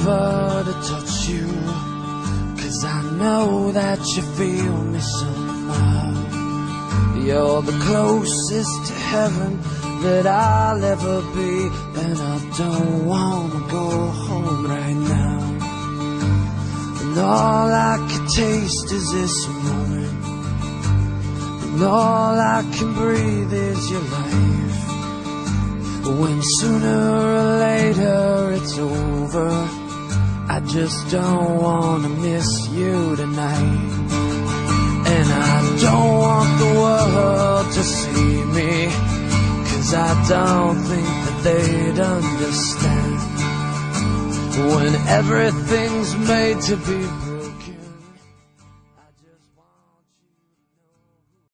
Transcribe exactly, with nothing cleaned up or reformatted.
offer to touch you, 'cause I know that you feel me somehow. You're the closest to heaven that I'll ever be, and I don't wanna go home right now. And all I can taste is this moment, and all I can breathe is your life. When sooner or later it's over, I just don't wanna miss you tonight. And I don't want the world to see me, 'cause I don't think that they'd understand when everything's made to be